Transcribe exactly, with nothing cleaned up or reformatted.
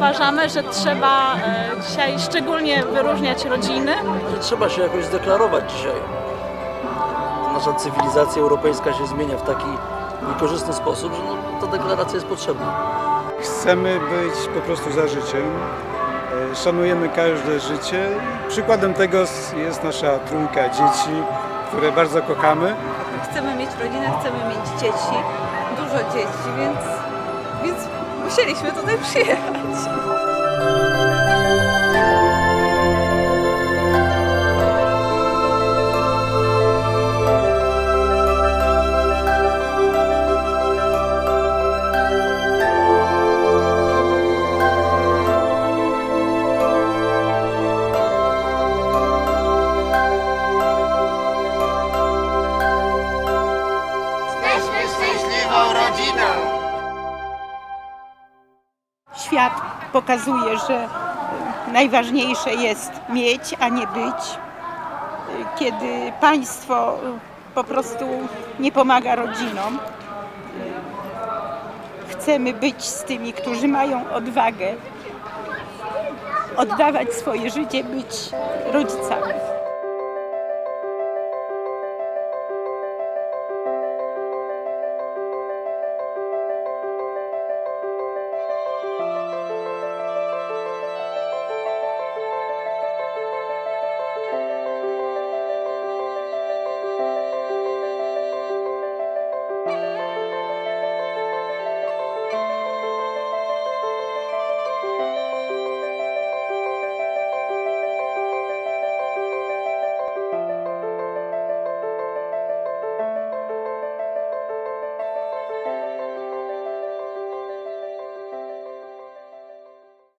uważamy, że trzeba dzisiaj szczególnie wyróżniać rodziny. Trzeba się jakoś zdeklarować dzisiaj. Nasza cywilizacja europejska się zmienia w taki niekorzystny sposób, że no, ta deklaracja jest potrzebna. Chcemy być po prostu za życiem. Szanujemy każde życie. Przykładem tego jest nasza trójka dzieci, które bardzo kochamy. Chcemy mieć rodzinę, chcemy mieć dzieci, dużo dzieci, więc, więc musieliśmy tutaj przyjechać. Świat pokazuje, że najważniejsze jest mieć, a nie być. Kiedy państwo po prostu nie pomaga rodzinom, chcemy być z tymi, którzy mają odwagę oddawać swoje życie, być rodzicami.